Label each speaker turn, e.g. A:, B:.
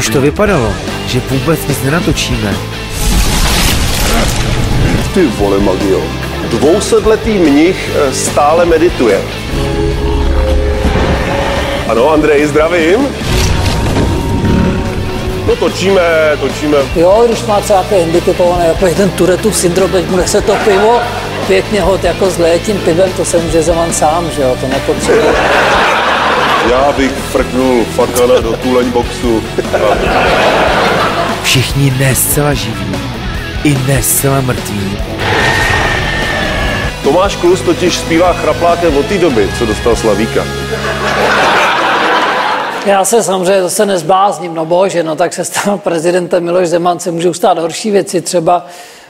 A: už to vypadalo, že vůbec nic nenatočíme.
B: Ty vole, Magio. 200letý mnich stále medituje. Ano, Andrej, zdravím. No točíme.
C: Jo, když má třeba takový handicapovaný, jako je ten Tourettův syndrom, teď mu nese to pivo, pěkně ho jako zleje tím pivem, to se může Zeman sám, že jo, to nepotřebuje.
B: Já bych frknul Fakana do tuleň boxu.
A: Všichni ne zcela živí, i ne zcela mrtví.
B: Tomáš Klus totiž zpívá chraplákem od té doby, co dostal Slavíka.
C: Já se samozřejmě zase nezblázním, no bože, no tak se stal prezidentem Miloš Zeman, se můžou stát horší věci, třeba